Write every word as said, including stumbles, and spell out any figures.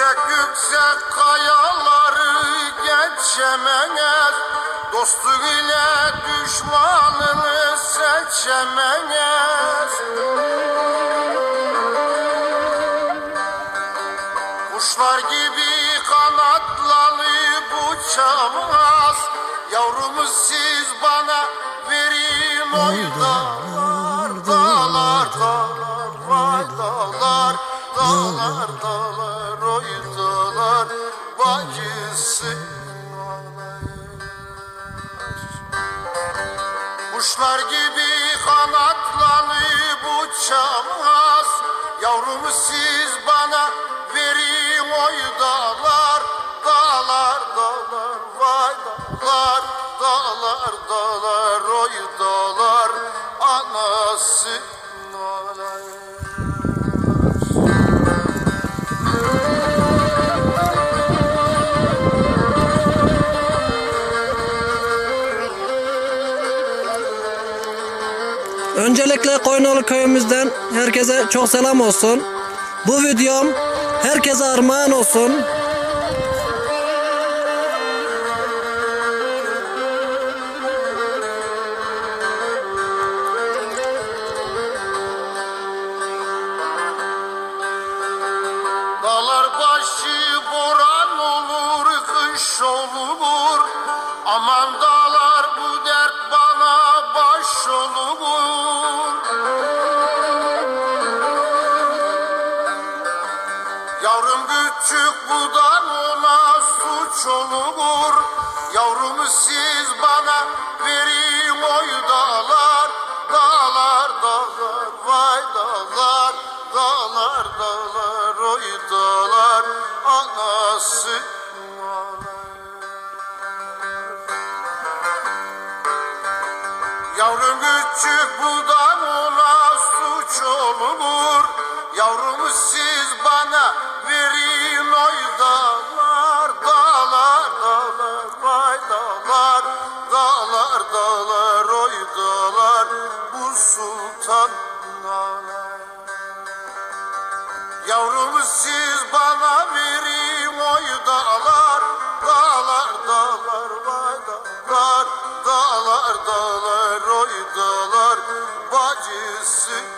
Yüksek yüksek kayaları geçemez, dostu ile düşmanını seçemez. Kuşlar gibi kanatlanıp uçamaz, yavrumu siz bana verin oy dağlar, dağlar, dağlar, vay dağlar, dağlar, dağlar, oy dağlar, bacısı. Kuşlar gibi kanatlanıp uçamaz, yavrumu siz bana verin oy dağlar, dağlar, dağlar, vay dağlar, dağlar, dağlar, oy dağlar, anası dağlar. Öncelikle Koyunlu köyümüzden herkese çok selam olsun. Bu videom herkese armağan olsun. Dağlar başı boran olur, kış olur. Aman dağlar bu dert bana baş olur. Yavrum küçük budan ona suç olur. Yavrumu siz bana verin oy dağlar, dağlar, dağlar, vay dağlar, dağlar, dağlar, oy dağlar, anası dağlar. Yavrum küçük budan ona suç olur. Yavrumu siz bana verin oy dağlar, dağlar, dağlar, vay dağlar, dağlar, dağlar, oy dağlar, bu sultan dağlar. Yavrumu siz bana verin oy dağlar, dağlar, dağlar, vay dağlar, dağlar, dağlar, oy dağlar, bacısı.